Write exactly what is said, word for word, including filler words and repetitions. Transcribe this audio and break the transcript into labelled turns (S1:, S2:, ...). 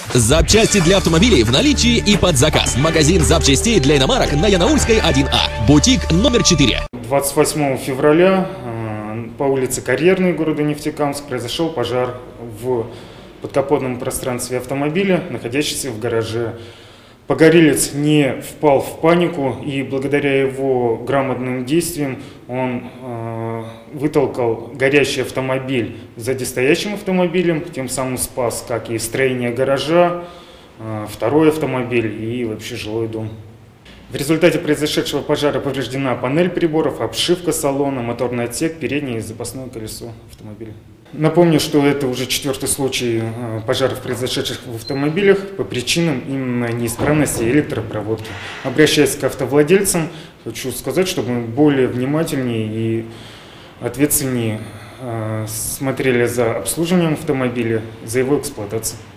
S1: Запчасти для автомобилей в наличии и под заказ. Магазин запчастей для иномарок на Янаульской один А. Бутик номер четыре.
S2: двадцать восьмого февраля по улице Карьерной города Нефтекамск произошел пожар в подкапотном пространстве автомобиля, находящегося в гараже. Погорелец не впал в панику, и благодаря его грамотным действиям он э, вытолкал горящий автомобиль сзади стоящим автомобилем, тем самым спас как и строение гаража, э, второй автомобиль и вообще жилой дом. В результате произошедшего пожара повреждена панель приборов, обшивка салона, моторный отсек, переднее и запасное колесо автомобиля. Напомню, что это уже четвертый случай пожаров, произошедших в автомобилях по причинам именно неисправности электропроводки. Обращаясь к автовладельцам, хочу сказать, чтобы мы более внимательнее и ответственнее смотрели за обслуживанием автомобиля, за его эксплуатацией.